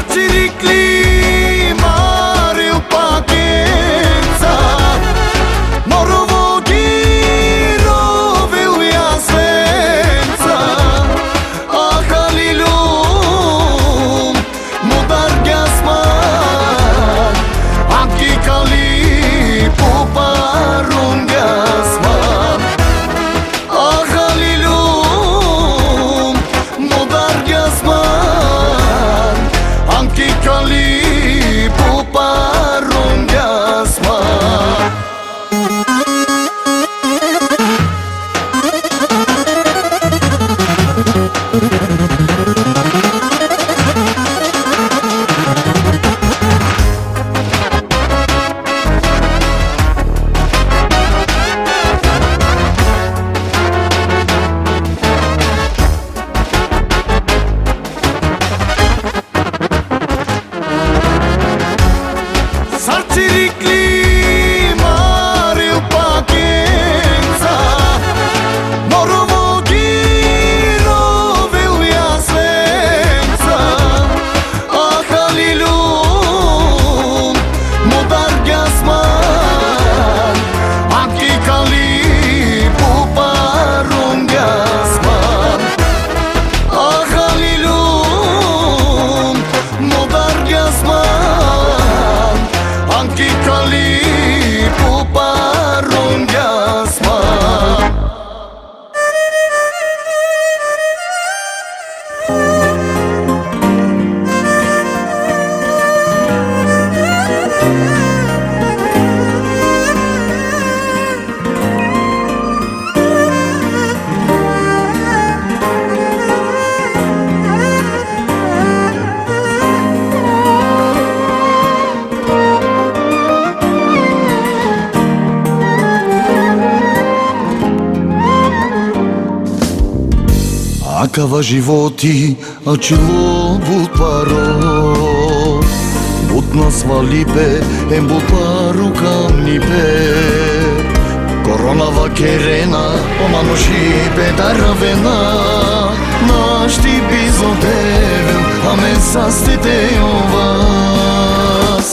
Sarciricli mare o pacienza Morovo giro veuia svenza A Halilum mudar gasman Anki kali puparun gasman A Halilum mudar gasman Anki kali puparun gasman Sarciricli mare o pacienza Morovo giro veuia svenza A Halilum mudar gasman Anki kali puparun gasman A Halilum mudar gasman Anki kali puparun gasman Acava животи, а чело бут паро Бут на свалипе, ем бут пару камнипе Коронава керена, омануши педаравена Нашти бизотевен, а мен састите овас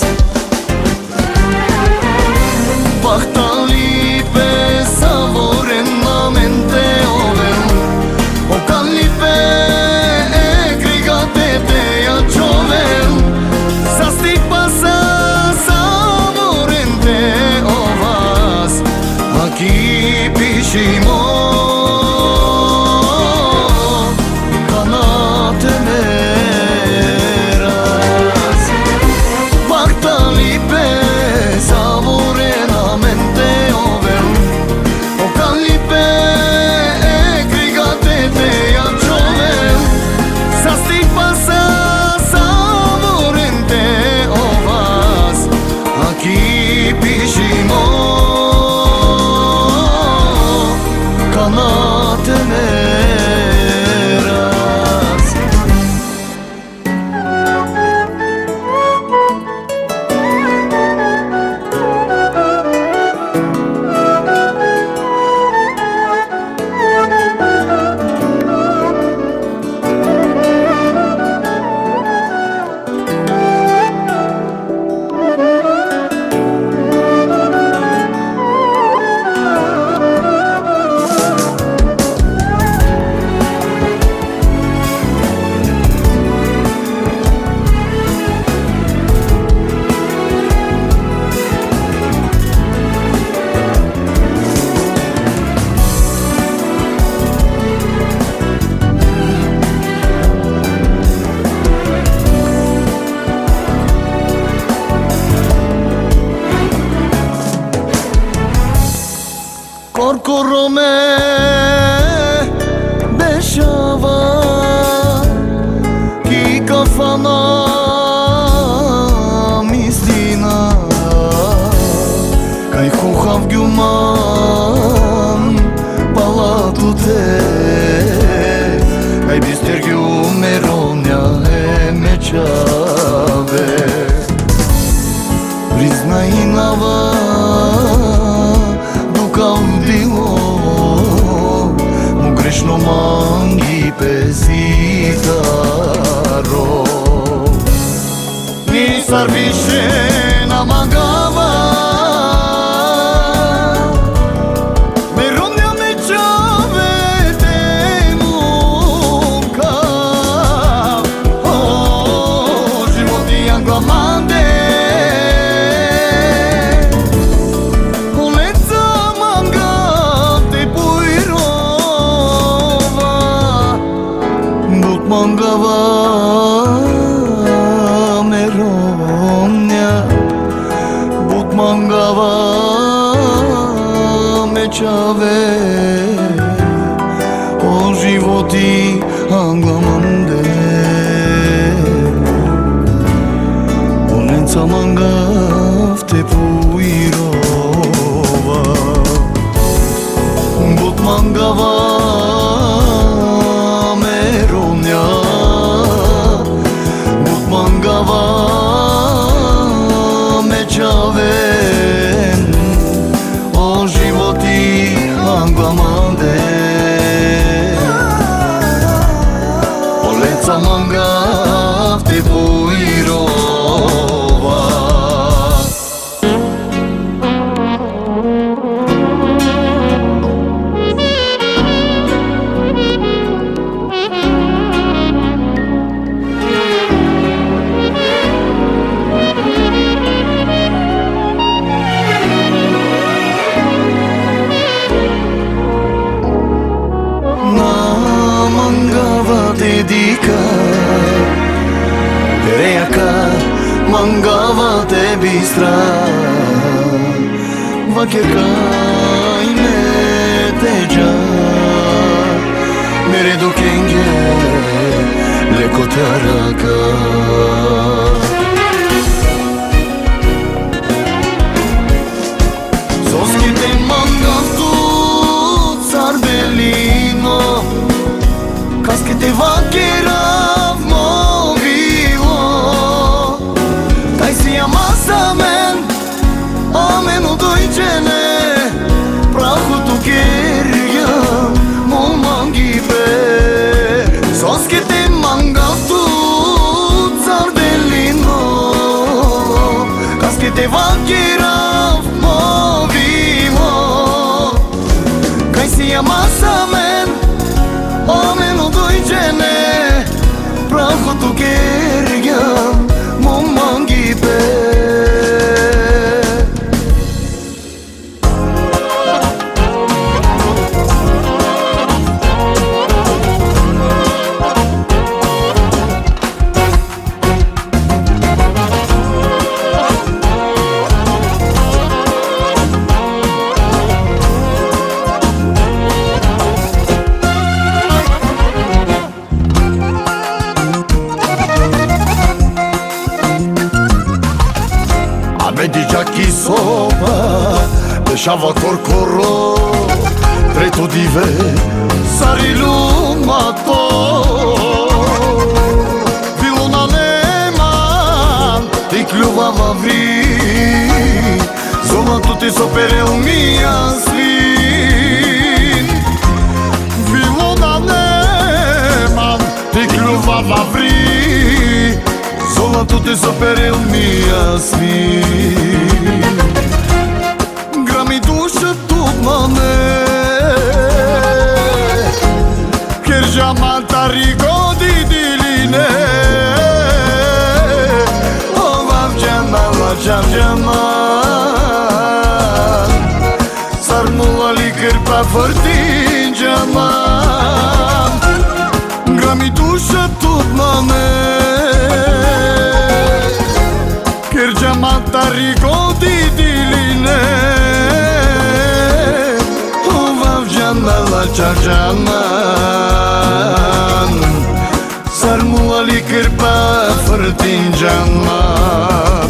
Бахталипе, саворена менте овен O calife e grigate te a choven Sa sti pasa savorente ovas Aquí pishimo Kanate meras Bactalipe savorenamente over O calife Corcorome beşava ki kafana mislina Kay xuhav gyuman palatute Kay bister gyumeronya emechave Priznainava Caudilo, mu grešno mangi pesitaro sarvisce na mangava me romnja me qave te muka životi janë glamande mangava me romnja but mangava me qave o životi anglamande o nenca mangav te puirova but mangava mangava me qave o životi anglamande o leca mangav te puirova dedica Reaka mangava te bistra Vakirka ime te ja Mere dukenge leko te araka Soski te mangav tu Carbellino Kaske te vakirav movilo Kaj si amasa men Amen u dojqene Prahu tu kerjam Mo mangi pe Soske te mangav tu Carbellino Kaske te vakirav movilo Kaj si amasa men Amen u dojqene Prahu tu kerjam Mo mangi pe Vedi già chi sopra lasciava corcoro Treto di ve sari lumato Viluna neman ti kljuvava vri Zona tu ti soperel mija svin Viluna neman ti kljuvava vri Zona tu ti soperel mija svin Gra mi duša tupmane Kerja mantari godi diline Ovav jamala jam jaman Sarmula likër pa fërtin jaman Gra mi duša tupmane Kerja mantari godi diline Ovav jamala jam jaman Sarmula likër pa fërtin jaman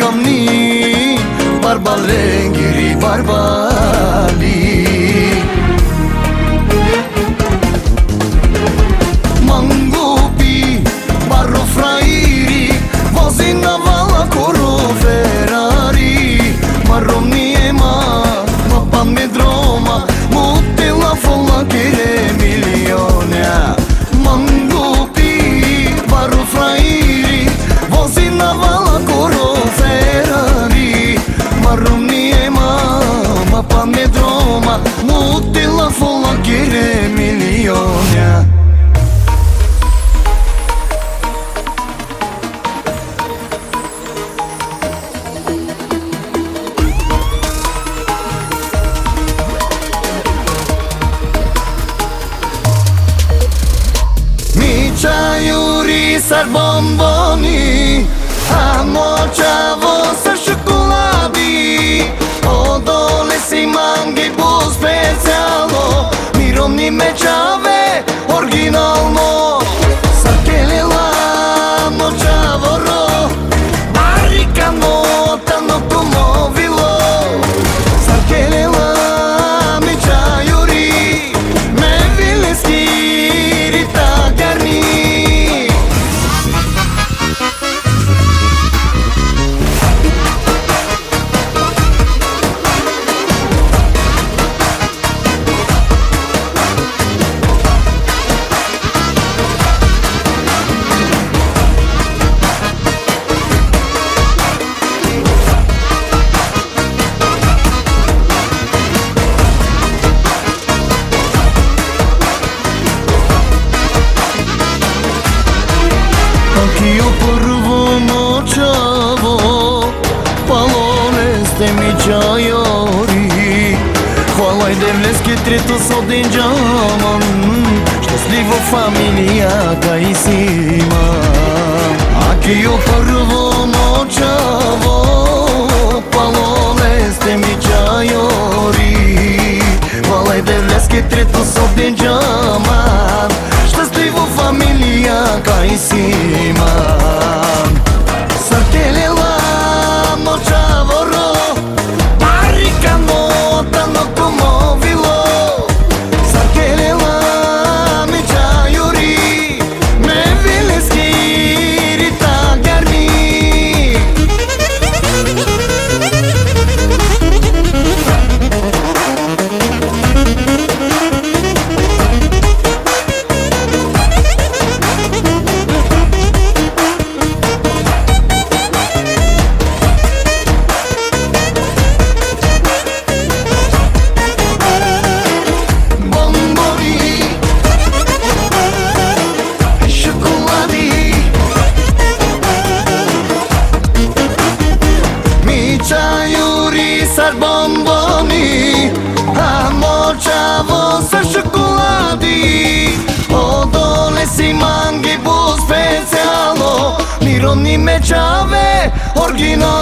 Barbali sar bomboni, amo ciavo sar cioccolati, odole si mangi bu specialo, mirovni me ciave originalno, sar che le lamo ciavoro, barricano tanto commovilo, sar che le lami ciaiuri, me vile schiri tagarni. Anch'io porvo noćavo, palone ste mi čajori, hvala i devljeski treto sodin džaman, šťastlivo familija kaj si imam. Anch'io porvo noćavo, palone ste mi čajori, hvala i devljeski treto sodin džaman, šťastlivo familija kaj si imam. Sar che le lamo ciavoro, barricano tanto commovilo, sar che le lami ciaiuri, me vile schiri tagarni. Sar bomboni, amo ciavo sar cioccolati, odole si mangi bu specialo, mirovni me ciave original.